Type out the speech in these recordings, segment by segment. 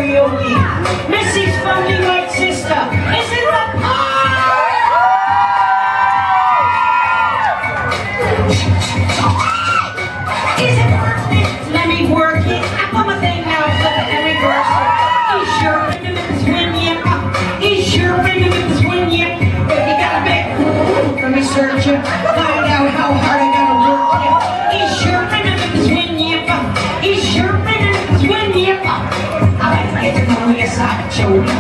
karaoke. Missy's funky white sister is in the park. Is it worth it? Let me work it. I put my thing now, flip it and reverse it. He's sure bringing with the swing, yeah. He's sure bringing with the swing, yeah. If you got a bit, let me search it. Find out how hard I gotta work it. He's sure bringing with the swing, yeah. He's sure bringing with the swing, yeah. I like to get to know your side shoulder.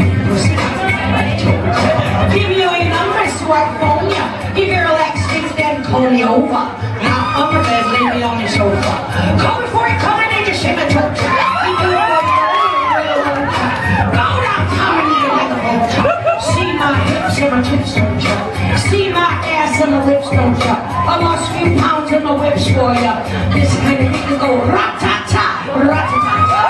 Give me all your numbers so I phone ya. Your girl X thinks that and call me over. Now upper bed, lay me on your sofa. Call before you come in and just shake a choke. You do it like go downtown and eat it like a vulture. See my hips and my tips don't jump. See my ass and my lips don't jump. I lost a few pounds in my whips for ya. This kind of nigga go rat-ta-ta, rat-ta-ta.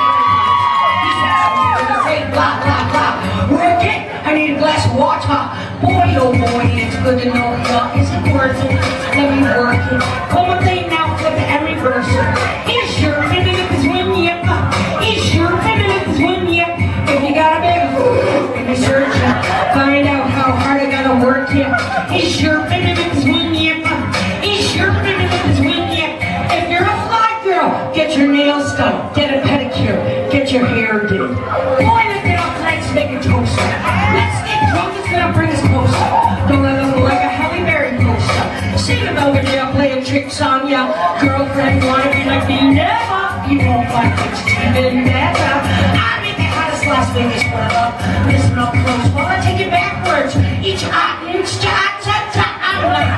Blah, blah, blah. Work it. I need a glass of water. Boy, oh boy, it's good to know ya. Is it worth it? Let me work it. Come on, thing now, flip it and reverse it. He's sure bringing it this win, yep. He's sure bringing it this win, yep. If you got a big let me search it. Find out how hard I gotta work it. He's sure bringing it this win, yep. He's sure bringing it this win, yep. If you're a fly girl, get your nails done. Get a pedicure. Get your hair did. Boy, make a toaster. Let's get drunk, it's gonna bring us closer. Don't let them look like a Halle Berry poster. See them over there playing tricks on ya. Girlfriend wanna be like me, never. You won't find things even better. I make the hottest Las Vegas weather. Listen up close while I take it backwards. Each inch, I'm like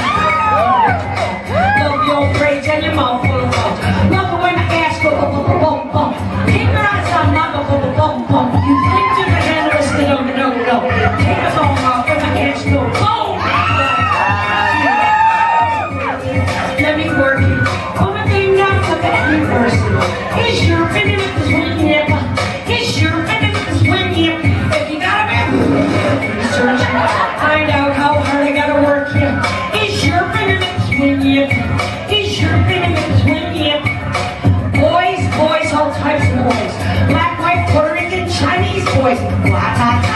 love your braids and your mouth full of bump. Love it when my ass go bump, bump, bump, bump. Keep your eyes on my bump, bump, bump, bump. You think no. Take a phone off when my ass go boom. Let me work it. Put my thing down for that reversal. He's sure bringing with the swing, yep. He's sure bringing with the swing, yep. If you got a man, search it. Find out how hard I gotta work him. He's sure bringing with the swing, yep. He's sure bringing with the swing, yep. Boys, all types of boys. Black, white, Puerto Rican, Chinese boys. Black,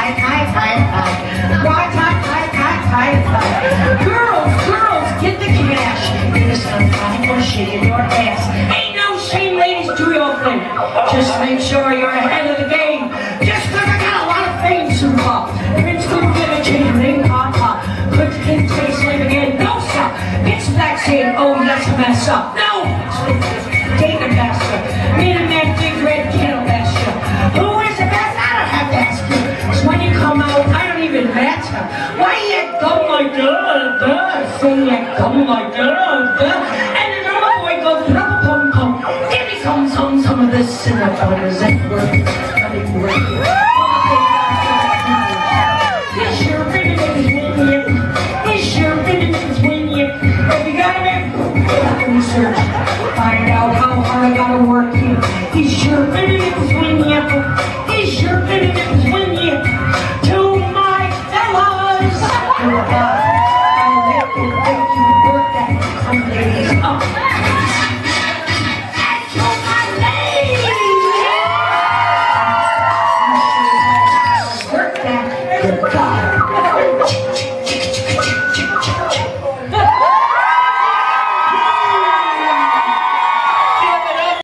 Girls, get the cash. Innocent, I'm gonna shake in your ass. Ain't no shame, ladies, do your thing. Just make sure you're ahead of the game. Just cause I got a lot of fame to pop. Prince couldn't get a chain ring, pop. Put the kid face slave again, no stop. Pitch black saying, oh, that's a mess up. No! Take the master. Me and that big red candle master. Who is the best? I don't have to ask you. So when you come out, I don't even matter. Why you come like that? Say you come like that. And then another boy goes, pum. Give me some of this in the butters and work. Let me work it. He's sure bringing it this win yet. He's sure bringing it this win yet. If you got him in, research. Find out how hard I gotta work here. He's sure bringing it this win yet. He's sure bringing it this win yet. To my fellas, I let you work that some ladies up.